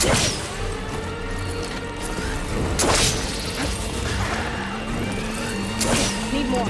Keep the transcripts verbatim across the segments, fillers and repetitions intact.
Need more.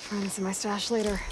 Find this in my stash later.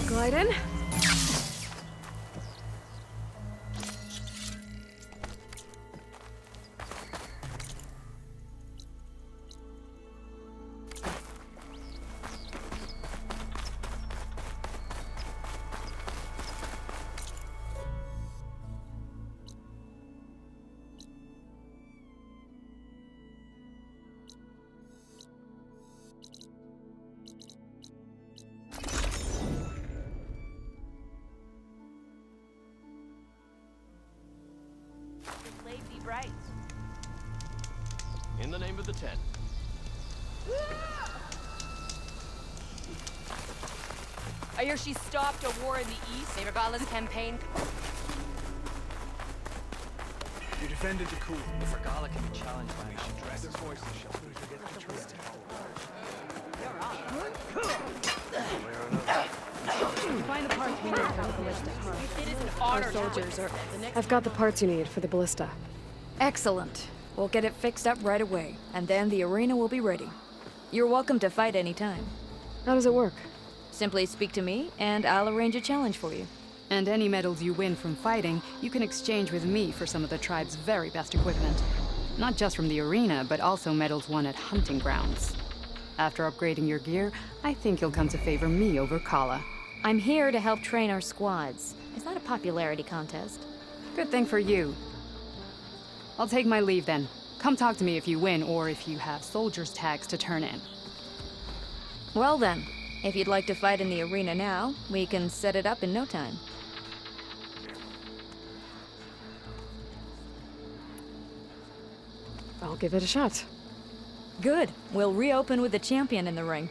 Glide in. Lazy Bright. In the name of the Ten. I hear she stopped a war in the east. The Regala's campaign. You defended the coup. If Regala can be challenged by We should dress their voices shall get the truth. Find the parts we need for the ballista. It is an Our honor. soldiers are... I've got the parts you need for the ballista. Excellent. We'll get it fixed up right away, and then the arena will be ready. You're welcome to fight anytime. How does it work? Simply speak to me, and I'll arrange a challenge for you. And any medals you win from fighting, you can exchange with me for some of the tribe's very best equipment. Not just from the arena, but also medals won at hunting grounds. After upgrading your gear, I think you'll come to favor me over Kala. I'm here to help train our squads. It's not a popularity contest. Good thing for you. I'll take my leave then. Come talk to me if you win, or if you have soldiers' tags to turn in. Well then, if you'd like to fight in the arena now, we can set it up in no time. I'll give it a shot. Good. We'll reopen with the champion in the ring.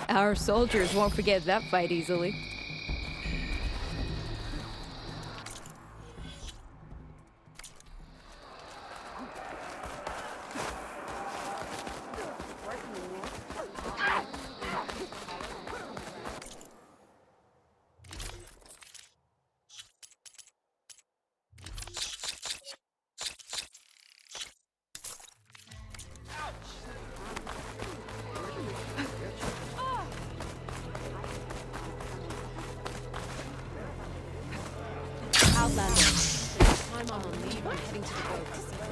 Our soldiers won't forget that fight easily. Outlander. Time I'm on leave. I'm heading to the boat to see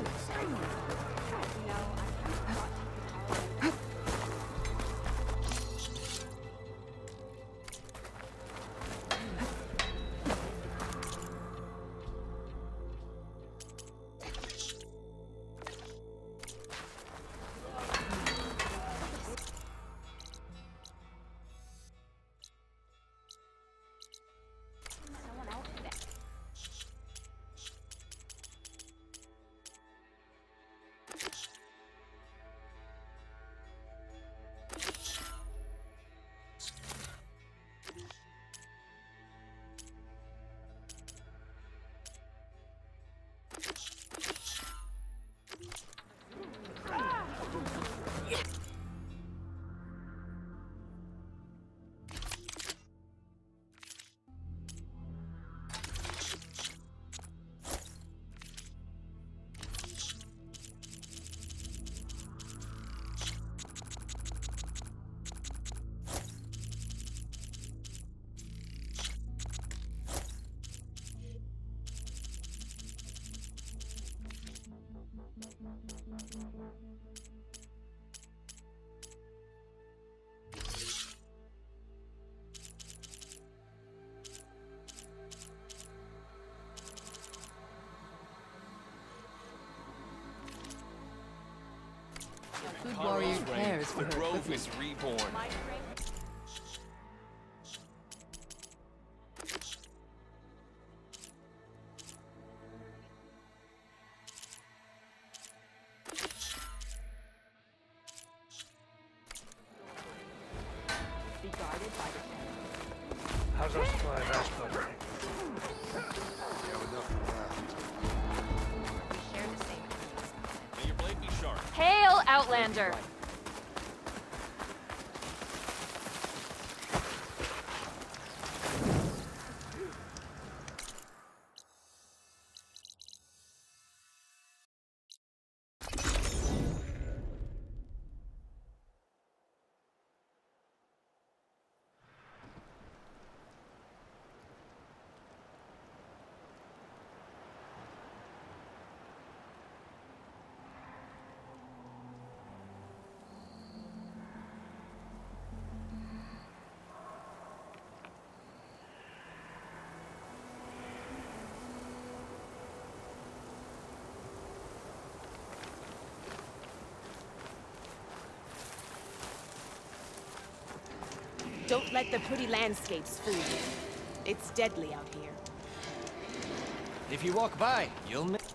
Good warrior cares for The her grove equipment. is reborn. How's our supply of ash butter? May your blade be sharp. Hail, Outlander! Don't let the pretty landscapes fool you. It's deadly out here. If you walk by, you'll miss.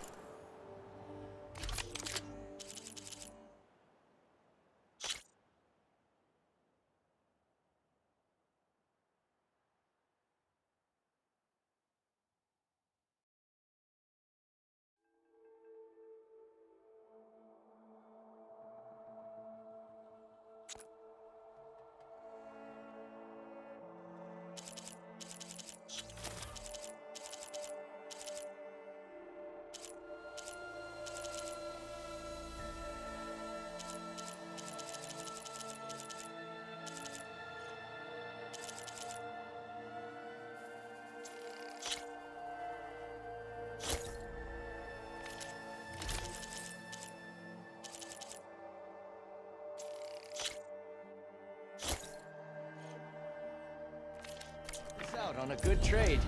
Out on a good trade.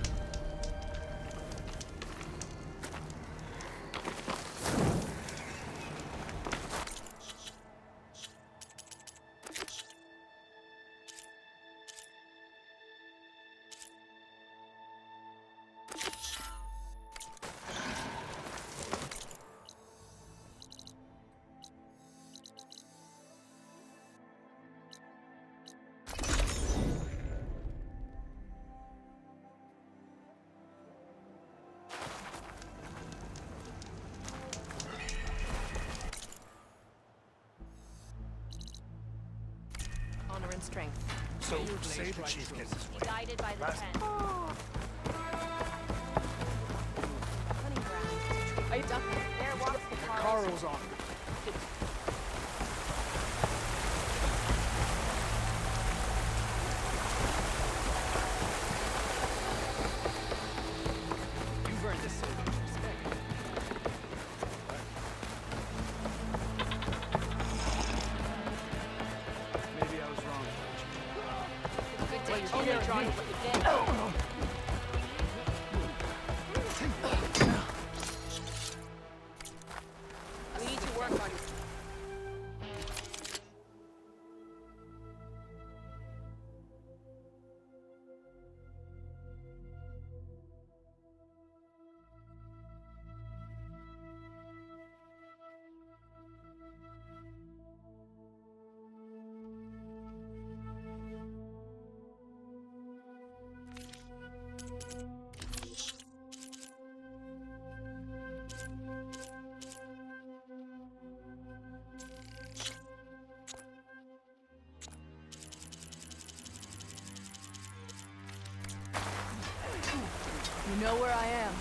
So, say the chief gets his way. Guided by the Last- pen. Hunting grounds. Are you ducking? There walks the car. Car rolls on. You've earned this soldier's respect. Maybe I was wrong. Good day. Only drawn to what you did. We need to work on it. You know where I am.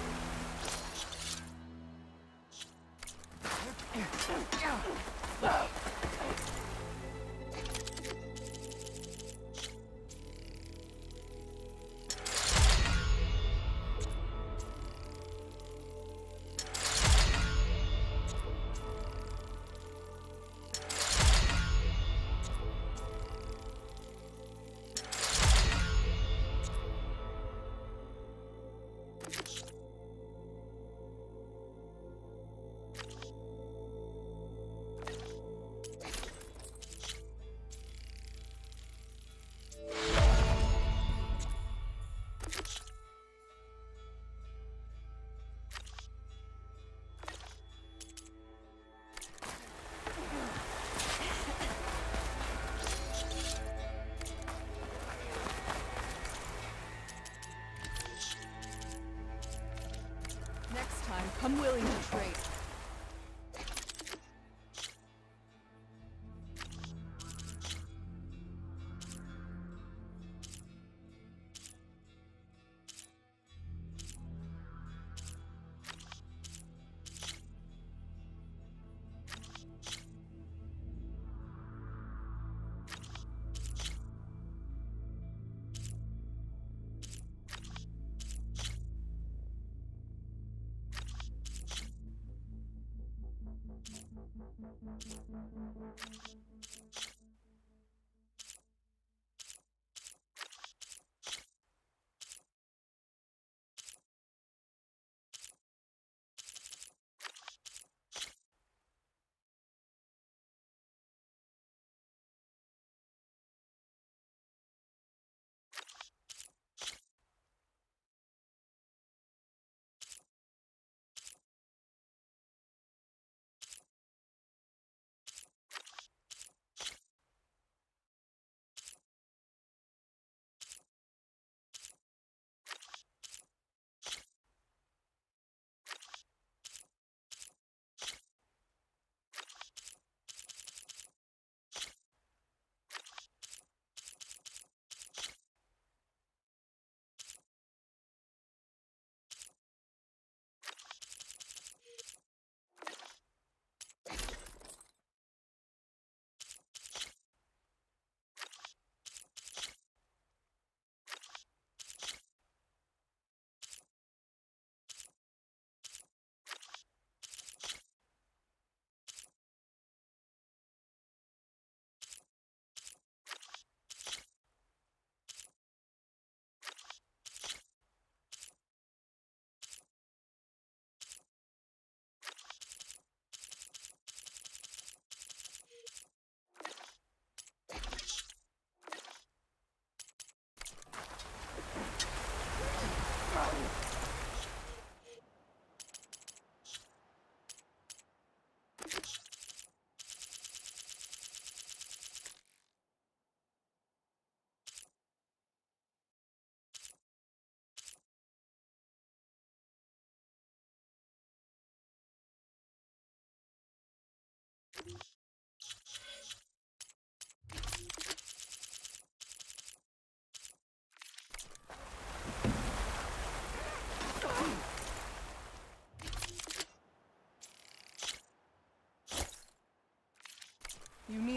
Next time, come willing to trade.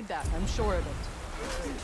need that, I'm sure of it.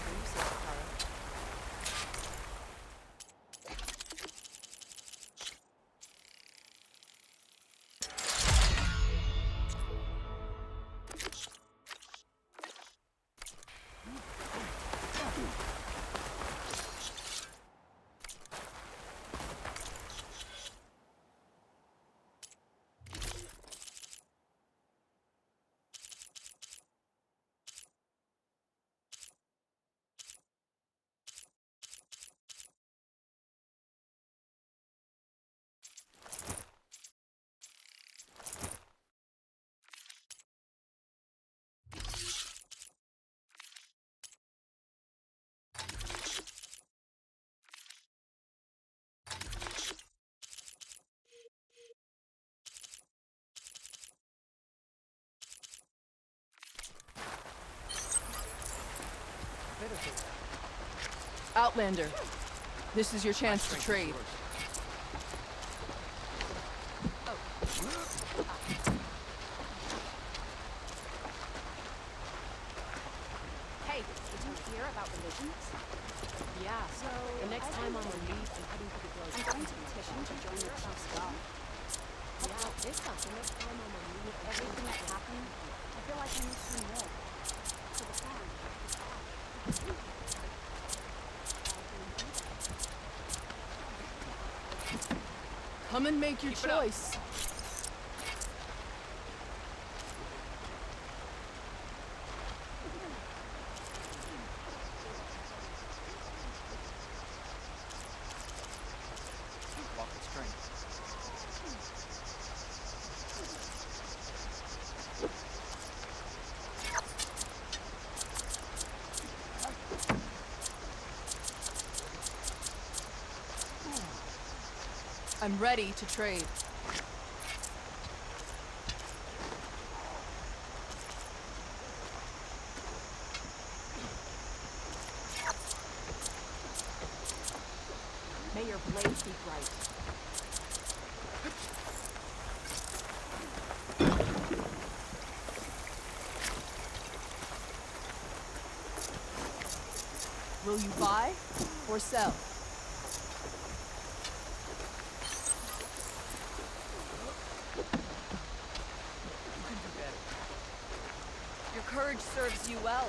Outlander, this is your chance to trade. Hey, did you hear about religions? Yeah, so the next time I'm on leave, I'm heading to the girls' I'm going to petition to join the Chief's God. Yeah, this stuff, the next time I'm on leave, with everything that's happening, I feel like I need to know. To the farm. Come and make your choice. Walk the string. I'm ready to trade. May your blades be bright. Will you buy or sell? Your courage serves you well.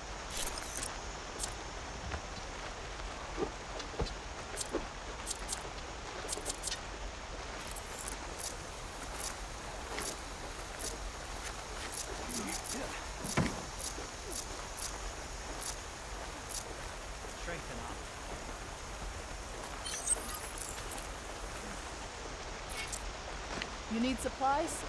Strengthen up. You need supplies?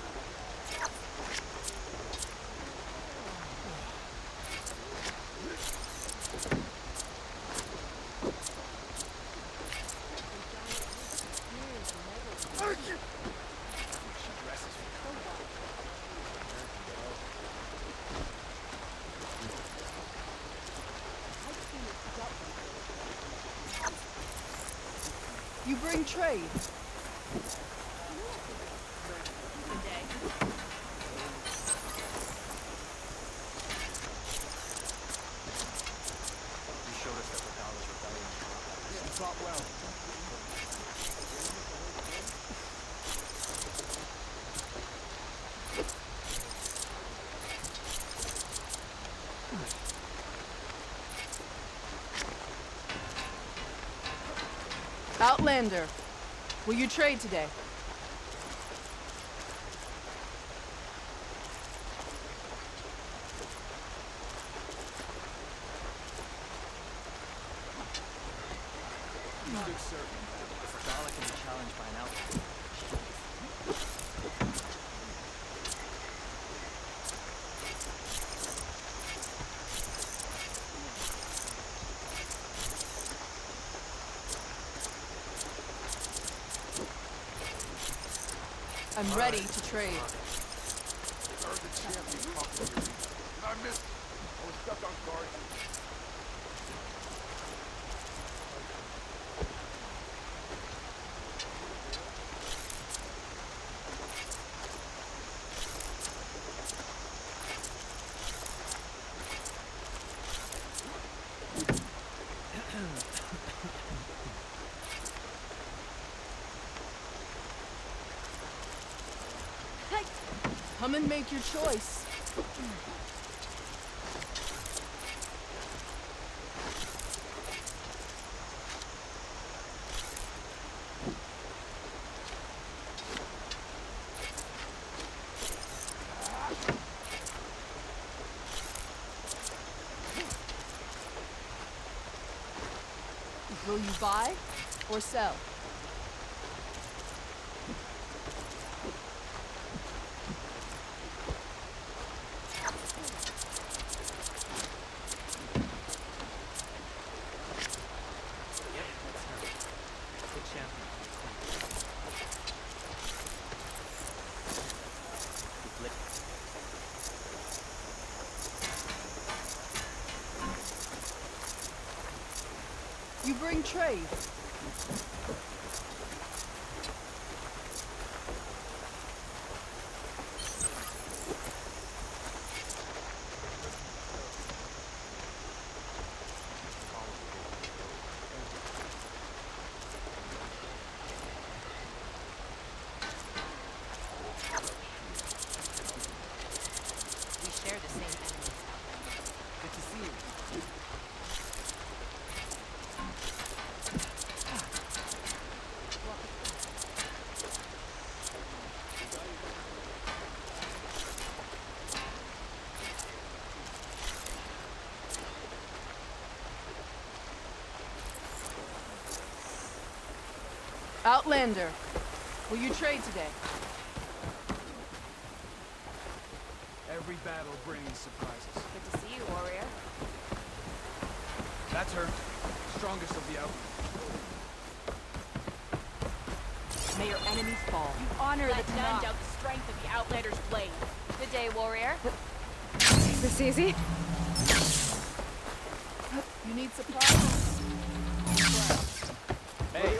You bring trade. You showed us that Regala's rebellion. You fought well. Outlander, will you trade today? You big certain. If Regala can be challenged by an outlaw. I'm ready to trade. Heard the champion talking to me. And I missed it. I was stuck on guard. Come and make your choice. Will you buy or sell? You bring trade. We share the same enemies. Good to see you. Outlander, will you trade today? Every battle brings surprises. Good to see you, warrior. That's her. Strongest of the outlaws. May your enemies fall. You honor Let the none doubt the strength of the Outlander's blade. Good day, warrior. Is this easy? You need supplies? Hey.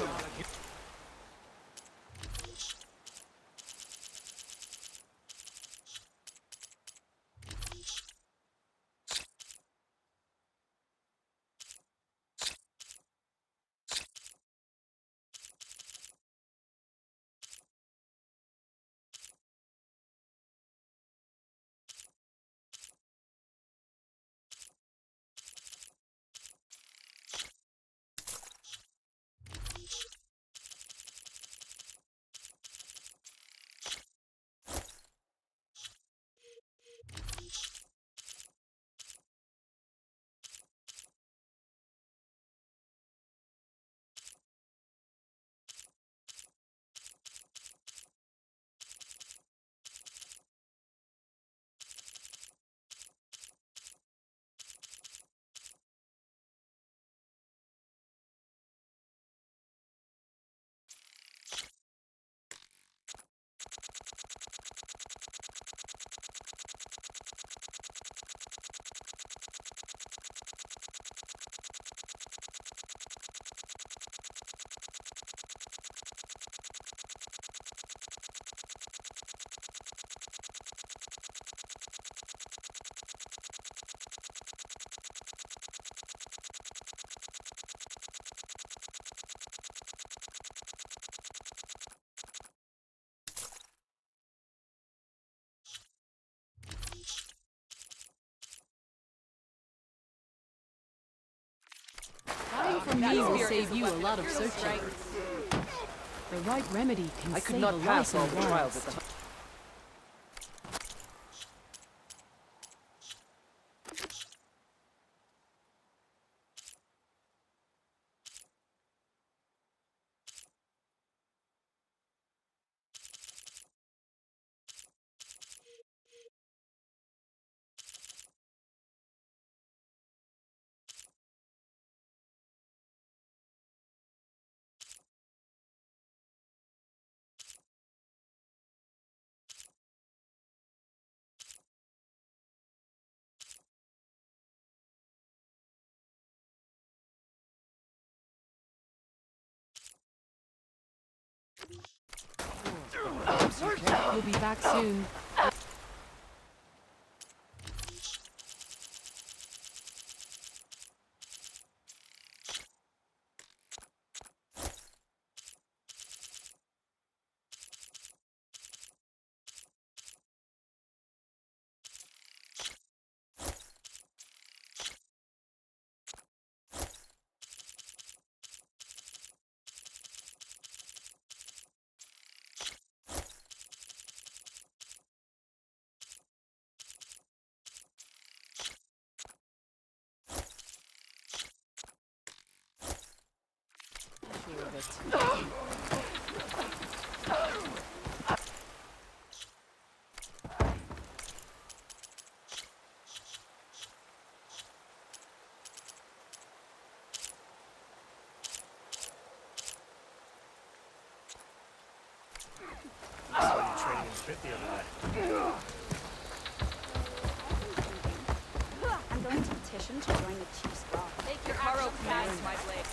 Buying from me will save you a lot of searching. The right remedy can I could save not a pass life all in the trials lives. at the We'll be back soon. of it. I'm going to petition to join the Chief's Guard. Make your Caro commands, my blade.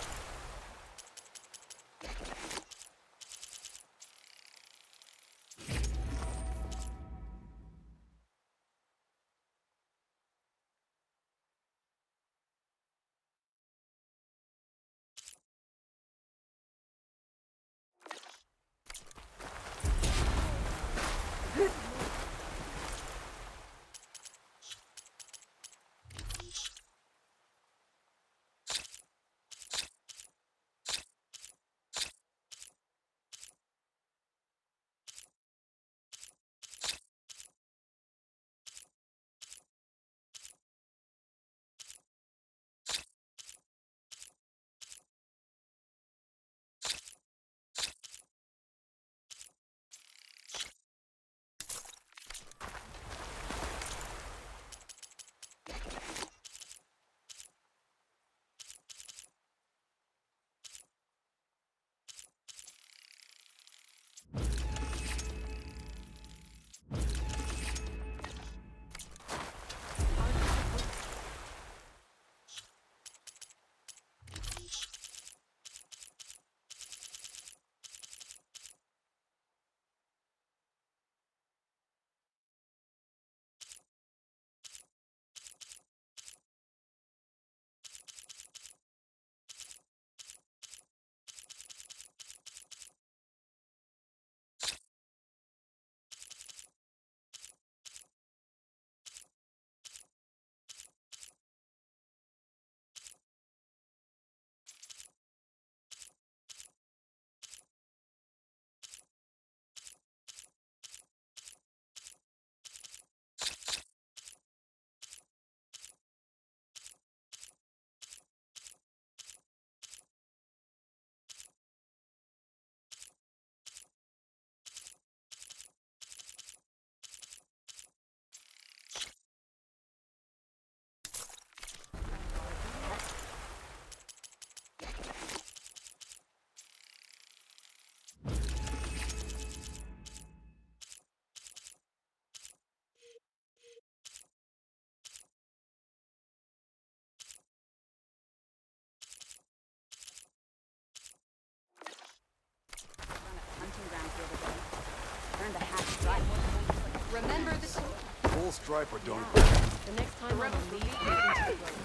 Remember the Full stripe or don't. The next time I'm on leave, you can take it.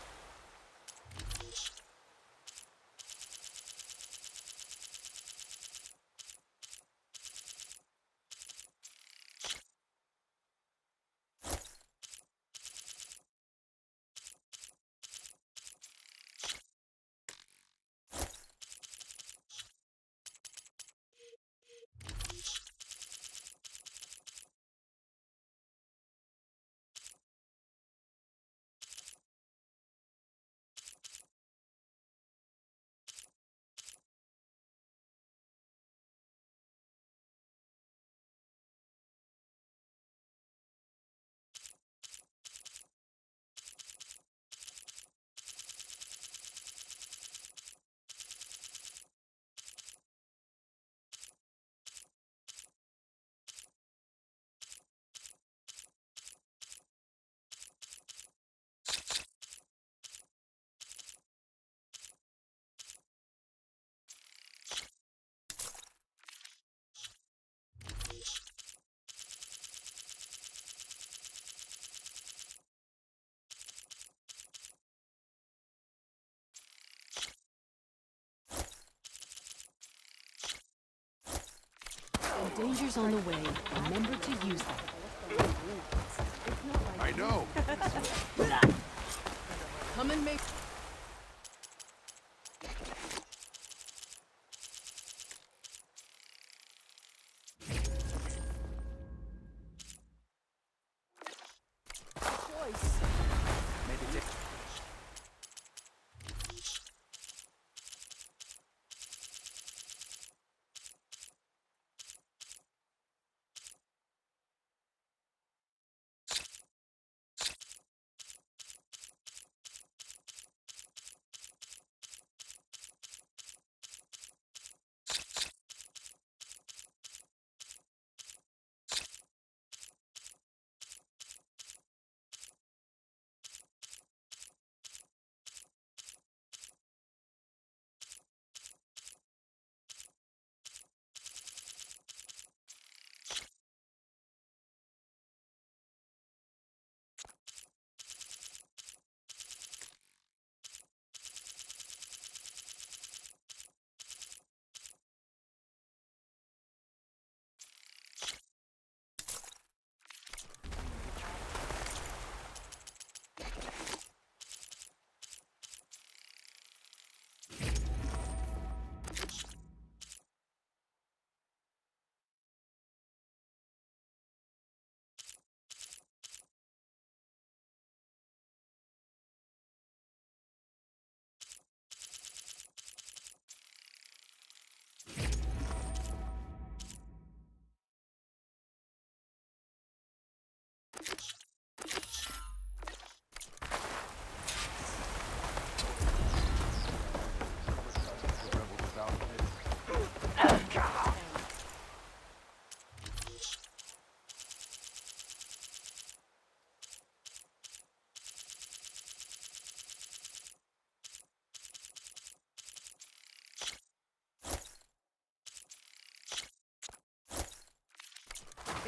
Dangers on the way. Remember to use them. I know. Come and make...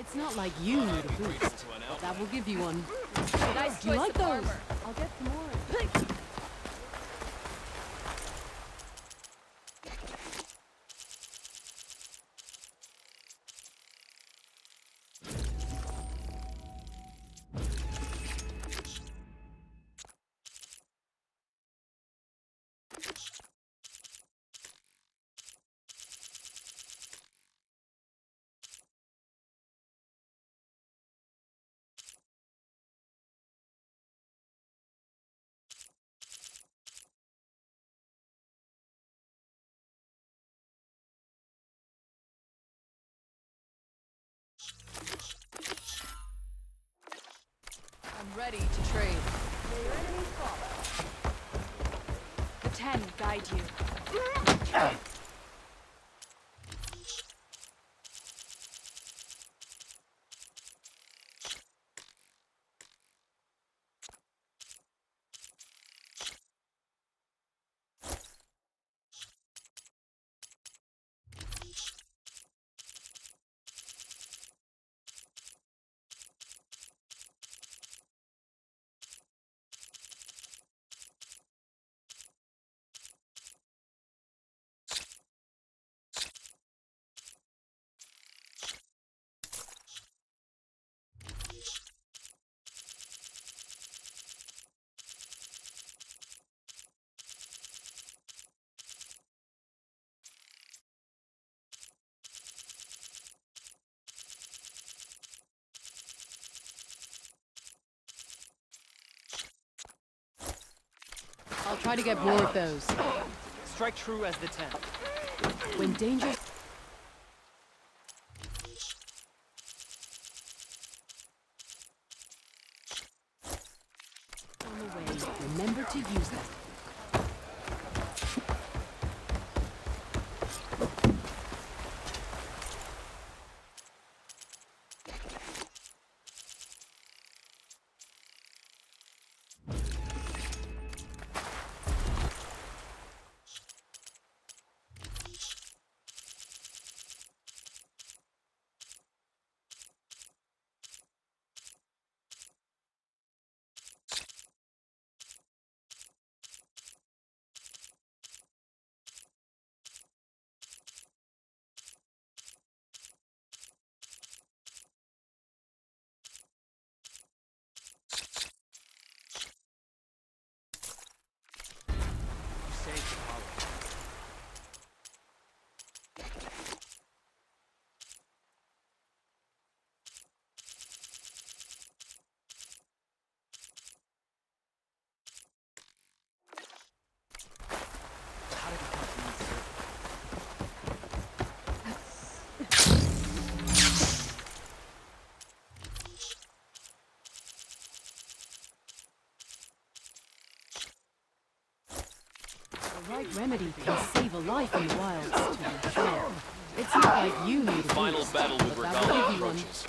It's not like you need a boost, but that will give you one. Nice Do you choice like of those? armor. I'll get some more. I'm ready to trade. The ten guide you. I'll try to get more of those. Strike true as the ten. When danger... On the way, remember to use them. The right remedy can save a life in the wilds, to be sure. It's not like you need a Final boost, battle with but that will Regala give you one. approaches.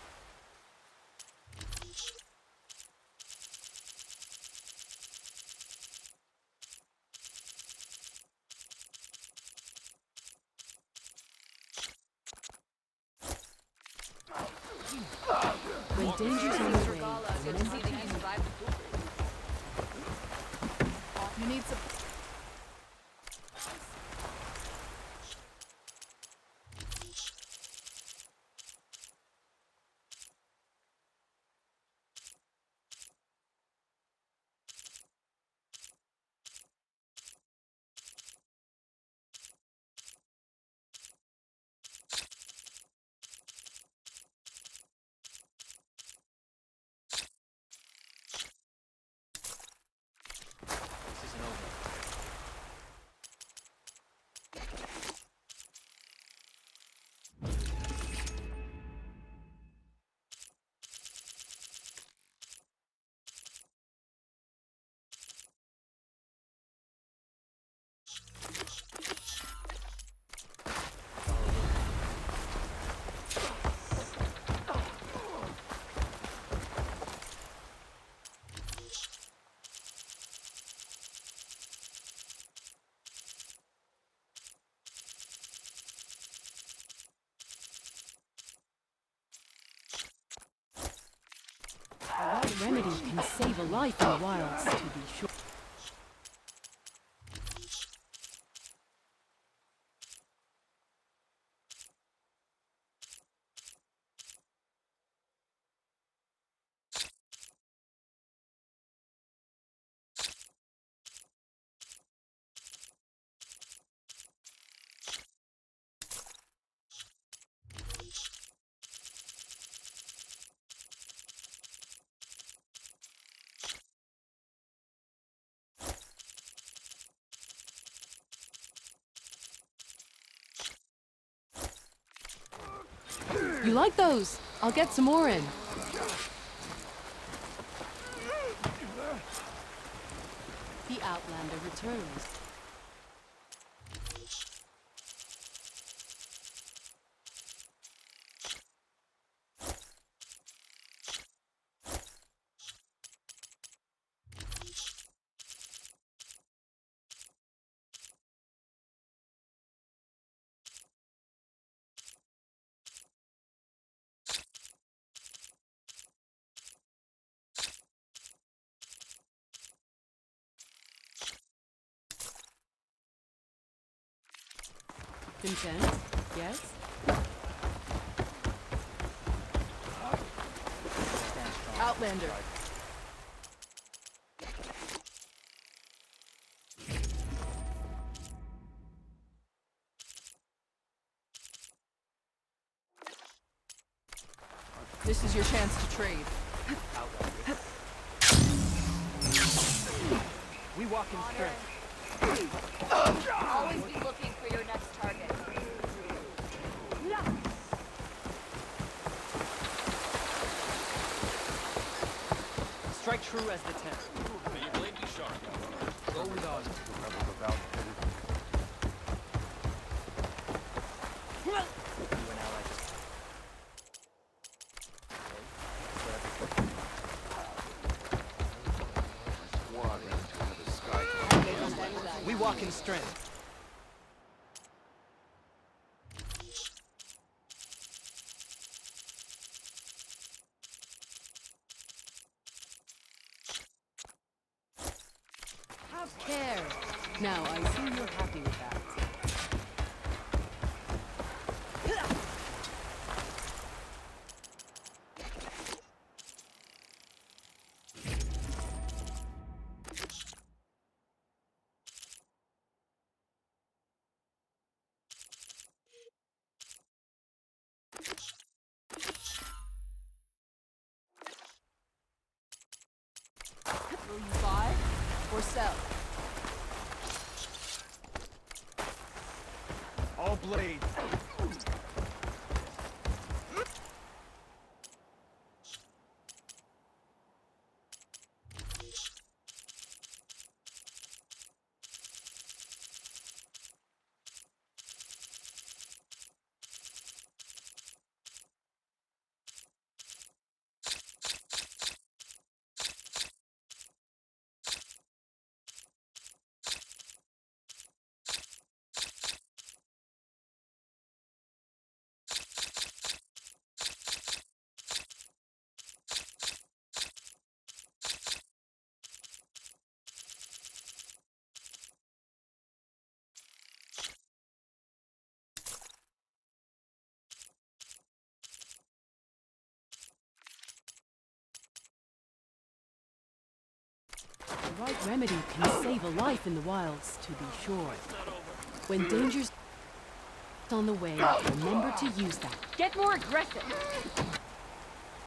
When danger's on the way, Good to see that you survived the pool. You need some. This isn't over. can save a life in the wilds, to be sure. You like those? I'll get some more in. The Outlander returns. Content? Yes? Outlander. This is your chance to trade. We walk in strength. Always be looking for your next target. Strike true as the ten. May your blade be sharp. Go with on. You an ally just... We walk in strength. Have care. Now, I see you're happy with that. Will you buy or sell? All blades. The right remedy can save a life in the wilds, to be sure. When danger's on the way, remember to use that. Get more aggressive.